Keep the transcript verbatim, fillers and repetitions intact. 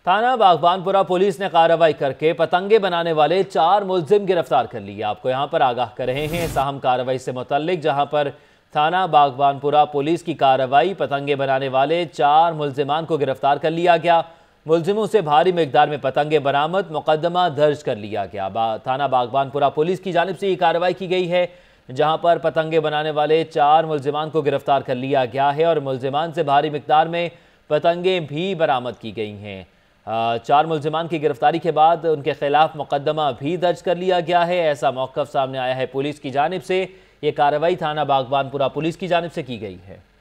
थाना बागबानपुरा पुलिस ने कार्रवाई करके पतंगे बनाने वाले चार मुलजिम गिरफ्तार कर लिए। आपको यहां पर आगाह कर रहे हैं इस अहम कार्रवाई से मुतल्लिक, जहां पर थाना बागबानपुरा पुलिस की कार्रवाई पतंगे बनाने वाले चार मुलजिमान को गिरफ्तार कर लिया गया। मुलजिमों से भारी मिकदार में पतंगे बरामद, मुकदमा दर्ज कर लिया गया। बा, थाना बागबानपुरा पुलिस की जानिब से ये कार्रवाई की गई है, जहां पर पतंगे बनाने वाले चार मुलजिमान को गिरफ्तार कर लिया गया है और मुलजिमान से भारी मिकदार में पतंगे भी बरामद की गई हैं। चार मुलजिमान की गिरफ्तारी के बाद उनके खिलाफ मुकदमा भी दर्ज कर लिया गया है। ऐसा मौक़िफ़ सामने आया है पुलिस की जानिब से। ये कार्रवाई थाना बागबानपुरा पुलिस की जानिब से की गई है।